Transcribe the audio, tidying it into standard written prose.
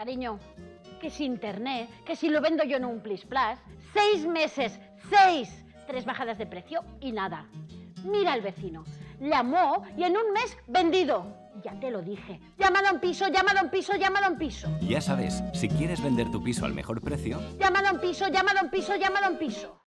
Cariño, que si internet, que si lo vendo yo en un Plis Plus, 6 meses, 6, 3 bajadas de precio y nada. Mira al vecino, llamó y en un mes vendido. Ya te lo dije, llama a Don Piso, llama a Don Piso, llama a Don Piso. Ya sabes, si quieres vender tu piso al mejor precio, Llama a Don Piso, llama a Don Piso, llama a Don Piso.